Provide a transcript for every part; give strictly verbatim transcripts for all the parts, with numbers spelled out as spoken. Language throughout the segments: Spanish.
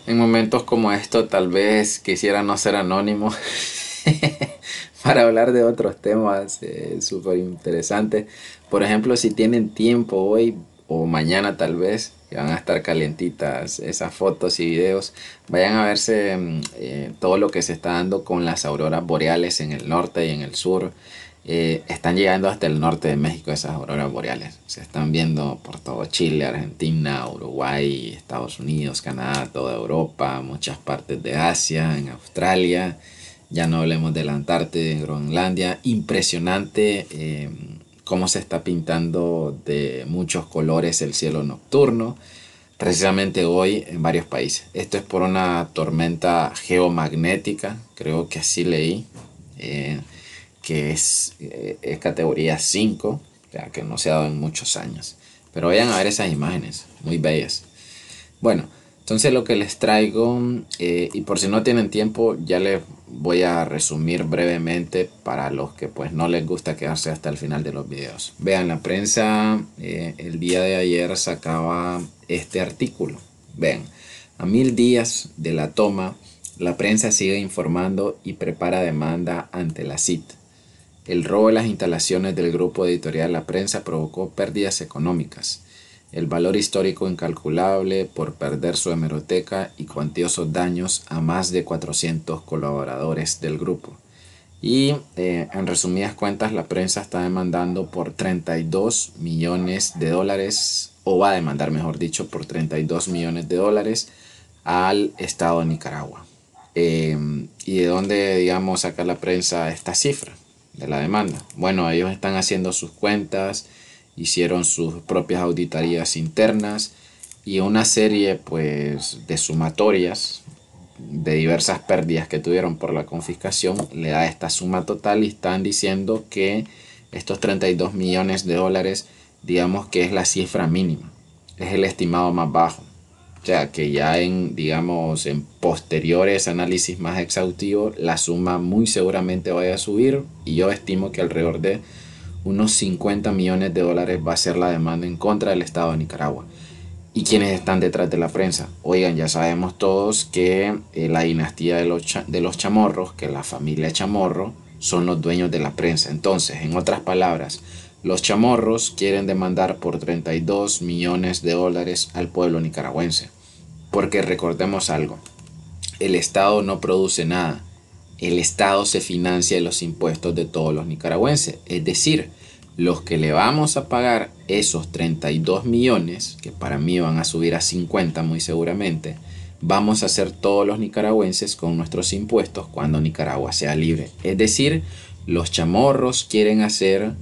En momentos como esto tal vez quisiera no ser anónimo para hablar de otros temas eh, súper interesantes. Por ejemplo, si tienen tiempo hoy o mañana tal vez, que van a estar calientitas esas fotos y videos, vayan a verse mm, eh, todo lo que se está dando con las auroras boreales en el norte y en el sur. Eh, están llegando hasta el norte de México esas auroras boreales. Se están viendo por todo Chile, Argentina, Uruguay, Estados Unidos, Canadá, toda Europa, muchas partes de Asia, en Australia. Ya no hablemos de la Antártida, en Groenlandia. Impresionante eh, cómo se está pintando de muchos colores el cielo nocturno. Precisamente hoy en varios países. Esto es por una tormenta geomagnética, creo que así leí. Eh, que es, eh, es categoría cinco, o sea, que no se ha dado en muchos años. Pero vayan a ver esas imágenes, muy bellas. Bueno, entonces lo que les traigo, eh, y por si no tienen tiempo, ya les voy a resumir brevemente para los que pues no les gusta quedarse hasta el final de los videos. Vean, la prensa eh, el día de ayer sacaba este artículo. Vean, a mil días de la toma, la prensa sigue informando y prepara demanda ante la C I T. El robo de las instalaciones del grupo editorial La Prensa provocó pérdidas económicas, el valor histórico incalculable por perder su hemeroteca y cuantiosos daños a más de cuatrocientos colaboradores del grupo. Y eh, en resumidas cuentas, la prensa está demandando por treinta y dos millones de dólares, o va a demandar, mejor dicho, por treinta y dos millones de dólares al Estado de Nicaragua. Eh, ¿Y de dónde, digamos, saca la prensa esta cifra de la demanda? Bueno, ellos están haciendo sus cuentas, hicieron sus propias auditorías internas y una serie pues de sumatorias de diversas pérdidas que tuvieron por la confiscación le da esta suma total y están diciendo que estos treinta y dos millones de dólares, digamos que es la cifra mínima, es el estimado más bajo. O sea que ya en, digamos, en posteriores análisis más exhaustivos, la suma muy seguramente vaya a subir y yo estimo que alrededor de unos cincuenta millones de dólares va a ser la demanda en contra del Estado de Nicaragua. ¿Y quiénes están detrás de la prensa? Oigan, ya sabemos todos que eh, la dinastía de los, de los Chamorros, que la familia Chamorro, son los dueños de la prensa. Entonces, en otras palabras, los Chamorros quieren demandar por treinta y dos millones de dólares al pueblo nicaragüense. Porque recordemos algo, el Estado no produce nada. El Estado se financia de los impuestos de todos los nicaragüenses. Es decir, los que le vamos a pagar esos treinta y dos millones, que para mí van a subir a cincuenta muy seguramente, vamos a ser todos los nicaragüenses con nuestros impuestos cuando Nicaragua sea libre. Es decir, los chamorros quieren hacer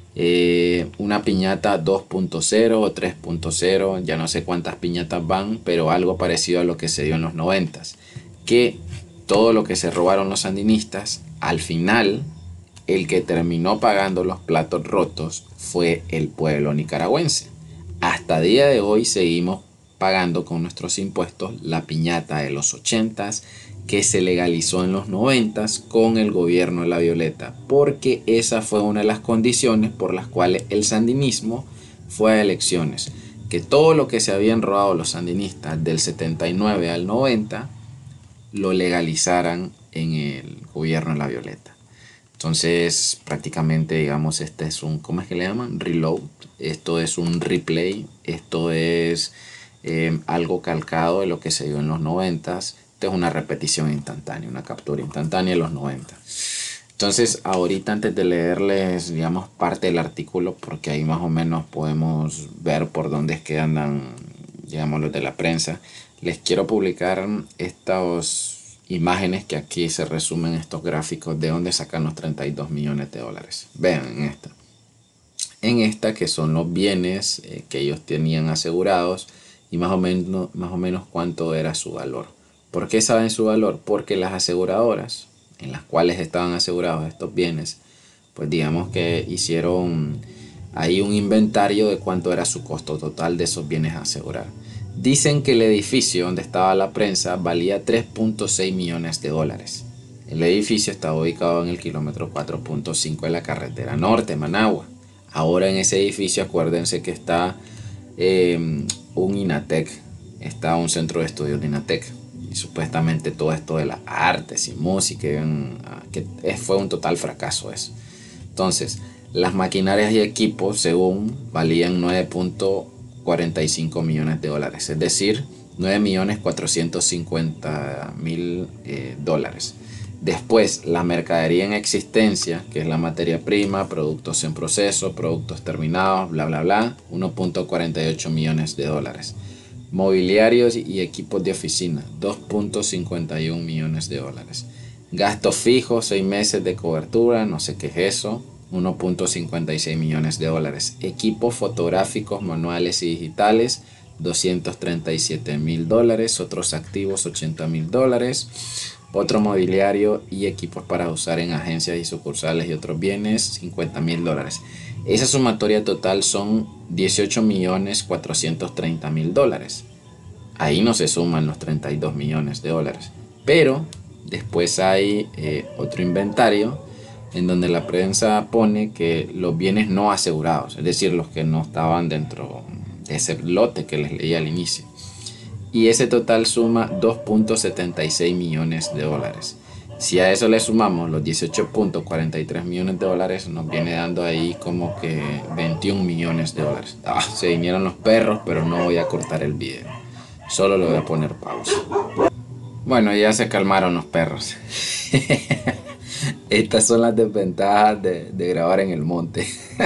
eh, una piñata dos punto cero o tres punto cero, ya no sé cuántas piñatas van, pero algo parecido a lo que se dio en los noventas, que todo lo que se robaron los sandinistas, al final el que terminó pagando los platos rotos fue el pueblo nicaragüense. Hasta día de hoy seguimos pagando con nuestros impuestos la piñata de los ochentas que se legalizó en los noventas con el gobierno de la Violeta, porque esa fue una de las condiciones por las cuales el sandinismo fue a elecciones, que todo lo que se habían robado los sandinistas del setenta y nueve al noventa lo legalizaran en el gobierno de la Violeta. Entonces, prácticamente, digamos, este es un, ¿cómo es que le llaman? Reload. Esto es un replay. Esto es eh, algo calcado de lo que se dio en los noventas. Esto es una repetición instantánea, una captura instantánea de los noventa. Entonces, ahorita antes de leerles, digamos, parte del artículo, porque ahí más o menos podemos ver por dónde es que andan, digamos, los de la prensa, les quiero publicar estos imágenes que aquí se resumen estos gráficos de dónde sacan los treinta y dos millones de dólares. Vean en esta. En esta que son los bienes eh, que ellos tenían asegurados y más o menos, más o menos cuánto era su valor. ¿Por qué saben su valor? Porque las aseguradoras en las cuales estaban asegurados estos bienes, pues digamos que hicieron ahí un inventario de cuánto era su costo total de esos bienes a asegurar. Dicen que el edificio donde estaba la prensa valía tres punto seis millones de dólares. El edificio estaba ubicado en el kilómetro cuatro punto cinco de la carretera norte, Managua. Ahora en ese edificio acuérdense que está eh, un INATEC, está un centro de estudios de INATEC. y supuestamente todo esto de las artes y música, que fue un total fracaso eso. Entonces, las maquinarias y equipos, según, valían nueve punto cuarenta y cinco millones de dólares, es decir, nueve millones cuatrocientos cincuenta mil eh, dólares. Después, la mercadería en existencia, que es la materia prima, productos en proceso, productos terminados, bla, bla, bla, uno punto cuarenta y ocho millones de dólares. Mobiliarios y equipos de oficina, dos punto cincuenta y uno millones de dólares. Gastos fijos, seis meses de cobertura, no sé qué es eso, uno punto cincuenta y seis millones de dólares. Equipos fotográficos, manuales y digitales, doscientos treinta y siete mil dólares. Otros activos, ochenta mil dólares. Otro mobiliario y equipos para usar en agencias y sucursales y otros bienes, cincuenta mil dólares. Esa sumatoria total son dieciocho millones cuatrocientos treinta mil dólares. Ahí no se suman los treinta y dos millones de dólares. Pero después hay eh, otro inventario en donde la prensa pone que los bienes no asegurados, es decir, los que no estaban dentro de ese lote que les leí al inicio. Y ese total suma dos punto setenta y seis millones de dólares. Si a eso le sumamos los dieciocho punto cuarenta y tres millones de dólares, nos viene dando ahí como que veintiún millones de dólares. Ah, se vinieron los perros, pero no voy a cortar el video. Solo le voy a poner pausa. Bueno, ya se calmaron los perros. Estas son las desventajas de, de grabar en el monte.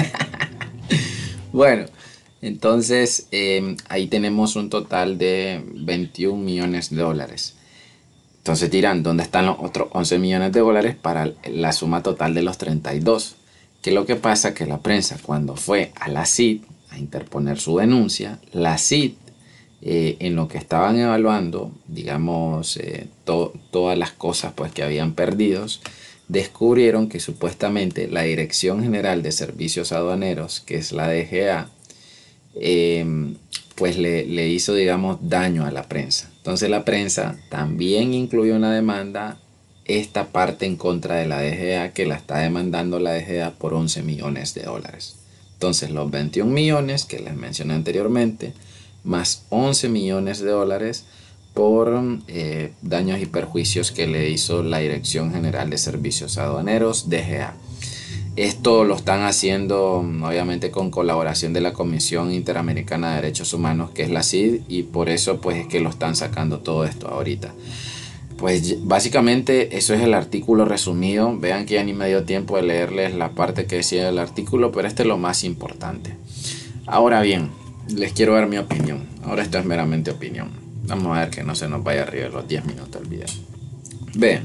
Bueno, entonces eh, ahí tenemos un total de veintiún millones de dólares. Entonces dirán, ¿dónde están los otros once millones de dólares para la suma total de los treinta y dos? Que lo que pasa que la prensa, cuando fue a la C I D a interponer su denuncia, la C I D, eh, en lo que estaban evaluando, digamos, eh, to todas las cosas pues, que habían perdido, descubrieron que supuestamente la Dirección General de Servicios Aduaneros, que es la D G A, eh, pues le, le hizo, digamos, daño a la prensa. Entonces la prensa también incluyó en la demanda esta parte en contra de la D G A, que la está demandando la D G A por once millones de dólares. Entonces los veintiún millones que les mencioné anteriormente, más once millones de dólares por eh, daños y perjuicios que le hizo la Dirección General de Servicios Aduaneros, D G A. Esto lo están haciendo obviamente con colaboración de la Comisión Interamericana de Derechos Humanos, que es la C I D, y por eso pues es que lo están sacando todo esto ahorita. Pues básicamente eso es el artículo resumido. Vean que ya ni me dio tiempo de leerles la parte que decía el artículo, pero este es lo más importante. Ahora bien, les quiero dar mi opinión. Ahora esto es meramente opinión. Vamos a ver que no se nos vaya arriba de los diez minutos el video. Vean.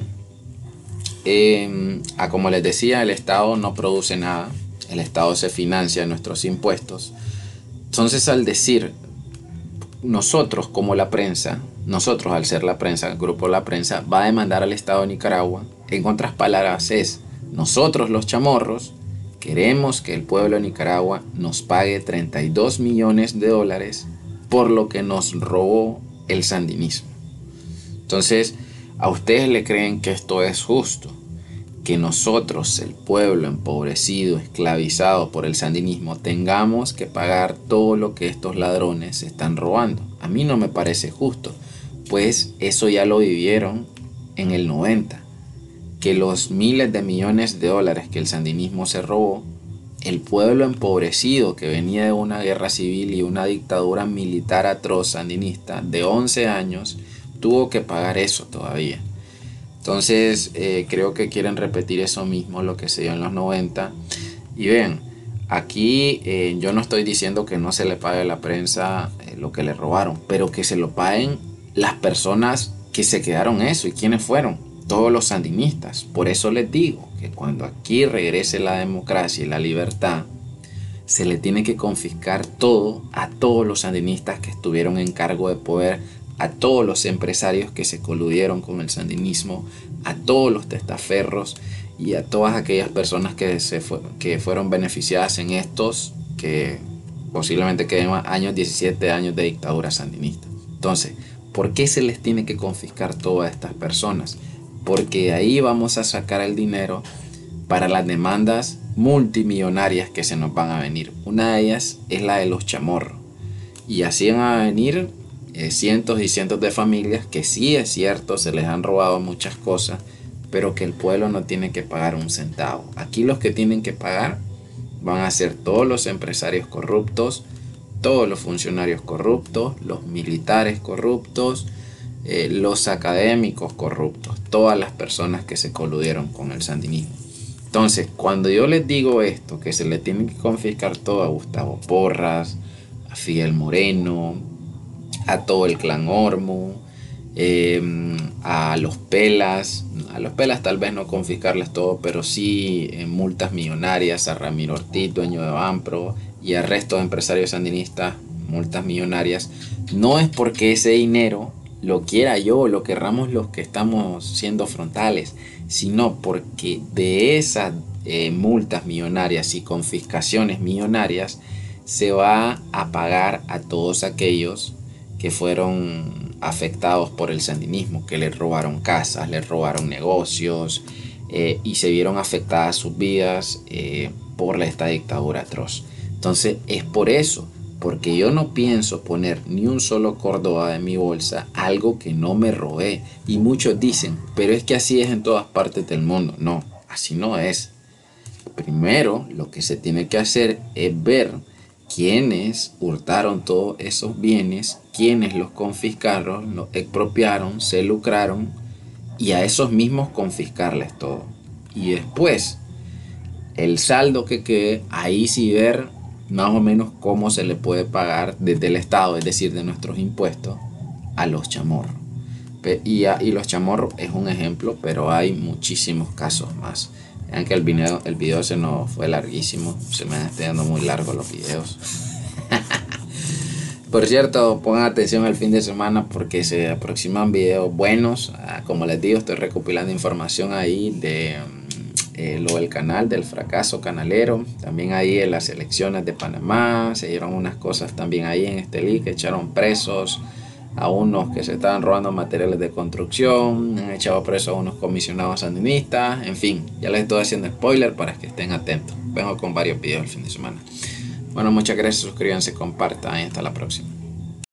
Eh, a como les decía, el Estado no produce nada. El Estado se financia en nuestros impuestos. Entonces, al decir nosotros como la prensa, nosotros al ser la prensa, el grupo La Prensa va a demandar al Estado de Nicaragua, en otras palabras es, nosotros los chamorros queremos que el pueblo de Nicaragua nos pague treinta y dos millones de dólares por lo que nos robó el sandinismo. Entonces, ¿a ustedes le creen que esto es justo? Que nosotros, el pueblo empobrecido, esclavizado por el sandinismo, tengamos que pagar todo lo que estos ladrones están robando. A mí no me parece justo, pues eso ya lo vivieron en el noventa. Que los miles de millones de dólares que el sandinismo se robó, el pueblo empobrecido que venía de una guerra civil y una dictadura militar atroz sandinista de once años, tuvo que pagar eso todavía. Entonces eh, creo que quieren repetir eso mismo, lo que se dio en los noventa. Y ven, aquí eh, yo no estoy diciendo que no se le pague a la prensa eh, lo que le robaron, pero que se lo paguen las personas que se quedaron eso. ¿Y quiénes fueron? Todos los sandinistas. Por eso les digo que cuando aquí regrese la democracia y la libertad, se le tiene que confiscar todo a todos los sandinistas que estuvieron en cargo de poder, a todos los empresarios que se coludieron con el sandinismo, a todos los testaferros y a todas aquellas personas que, se fue, que fueron beneficiadas en estos, que posiblemente queden años, diecisiete años de dictadura sandinista. Entonces, ¿por qué se les tiene que confiscar todas estas personas? Porque ahí vamos a sacar el dinero para las demandas multimillonarias que se nos van a venir. Una de ellas es la de los chamorros. Y así van a venir eh, cientos y cientos de familias que sí es cierto, se les han robado muchas cosas, pero que el pueblo no tiene que pagar un centavo. Aquí los que tienen que pagar van a ser todos los empresarios corruptos, todos los funcionarios corruptos, los militares corruptos, eh, los académicos corruptos, todas las personas que se coludieron con el sandinismo. Entonces, cuando yo les digo esto, que se le tiene que confiscar todo a Gustavo Porras, a Fidel Moreno, a todo el clan Ormo, eh, a los Pelas, a los Pelas tal vez no confiscarles todo, pero sí eh, multas millonarias, a Ramiro Ortiz, dueño de Banpro, y al resto de empresarios sandinistas, multas millonarias, no es porque ese dinero lo quiera yo o lo querramos los que estamos siendo frontales, sino porque de esas eh, multas millonarias y confiscaciones millonarias se va a pagar a todos aquellos que fueron afectados por el sandinismo, que les robaron casas, les robaron negocios eh, y se vieron afectadas sus vidas eh, por esta dictadura atroz. Entonces es por eso, porque yo no pienso poner ni un solo Córdoba de mi bolsa, algo que no me robé. Y muchos dicen, pero es que así es en todas partes del mundo. No, así no es. Primero, lo que se tiene que hacer es ver quiénes hurtaron todos esos bienes, quiénes los confiscaron, los expropiaron, se lucraron, y a esos mismos confiscarles todo. Y después, el saldo que quede, ahí sí ver más o menos cómo se le puede pagar desde el Estado, es decir, de nuestros impuestos, a los chamorros. Y, a, y los chamorros es un ejemplo, pero hay muchísimos casos más. Vean que el video, el video se nos fue larguísimo, se me están quedando muy largos los videos. Por cierto, pongan atención el fin de semana porque se aproximan videos buenos. Como les digo, estoy recopilando información ahí de eh, lo del canal, del fracaso canalero. También ahí en las elecciones de Panamá se dieron unas cosas también ahí en este link, echaron presos a unos que se estaban robando materiales de construcción, han echado presos a unos comisionados sandinistas, en fin, ya les estoy haciendo spoiler para que estén atentos. Vengo con varios videos el fin de semana. Bueno, muchas gracias, suscríbanse, compartan y hasta la próxima.